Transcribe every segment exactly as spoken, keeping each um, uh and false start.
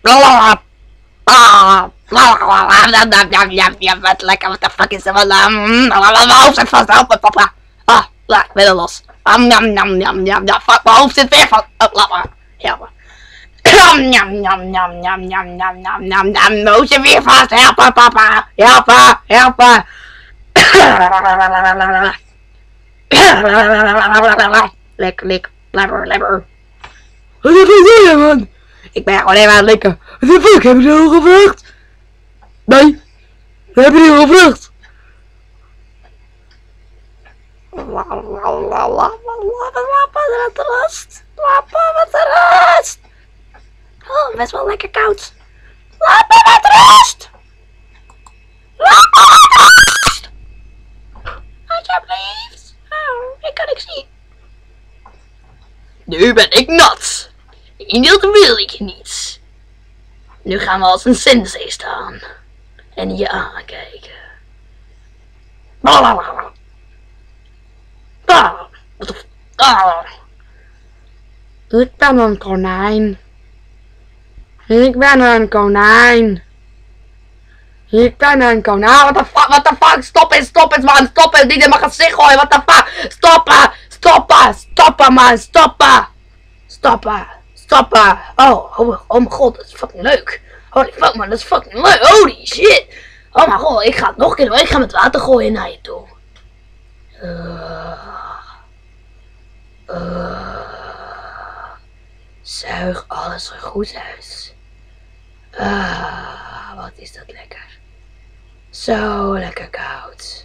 Wat lekker, wat de fuck is er? Mijn hoofd zit vast, help me papa. Ah, laat, ik ben er los. Nam, nam, nam, nam, nam, fuck, mijn hoofd zit weer vast. Oh, laat maar, help me. Nam, nam, nam, nam, nam, nam, nam, nam, nam, nam, mijn hoofd zit weer vast, help me papa. Help me, help me. Lekker, lekker, lekker, lekker. Wat heb je doen, man? Ik ben gewoon even aan het likken. Wat de fuck, heb je er al gevraagd? Nee, dat heb je niet al gevraagd. Laat me met rust. Laat me met rust. Oh, best wel lekker koud. Laat me met rust. Laat me met rust. Alsjeblieft. Oh, ik kan niks zien. Nu ben ik nat. En dat wil ik niet. Nu gaan we als een sensei staan. En je aankijken. Ah, ah. Ik ben een konijn. Ik ben een konijn. Ik ben een konijn. What the fuck, what the fuck. Stop eens, stop eens man. Stop eens. Niet in mijn gezicht gooien. What the fuck. Stoppen, stoppen, stoppen man. Stoppen. Stoppen, stoppen. Oh, oh, oh mijn god. Dat is fucking leuk. Holy fuck man, dat is fucking leuk. Holy shit. Oh mijn god, ik ga het nog een keer doen. Ik ga met water gooien naar je toe. Uh, uh, zuig alles er goed uit. Ah, wat is dat lekker. Zo lekker koud.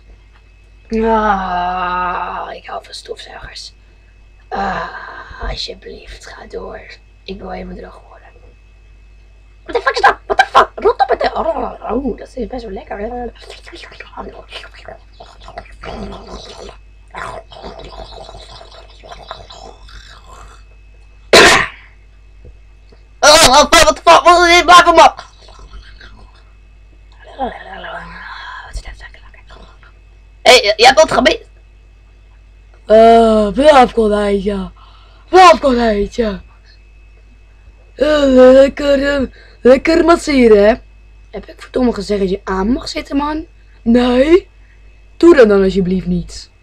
Ah, ik hou van stofzuigers. Ah, alsjeblieft, ga door. Ik wil helemaal droog worden. What the fuck is dat? What the fuck? Rot op met de... Oh, oh, dat is best wel lekker. Oh, what the fuck? Wat is dit? Blijf hem op! Hé, hey, je hebt wat gemist. Uh, braaf konijntje. Braaf konijntje. Uh, lekker, uh, lekker masseren, hè? Heb ik verdomme gezegd dat je aan mag zitten, man? Nee? Doe dat dan alsjeblieft niet.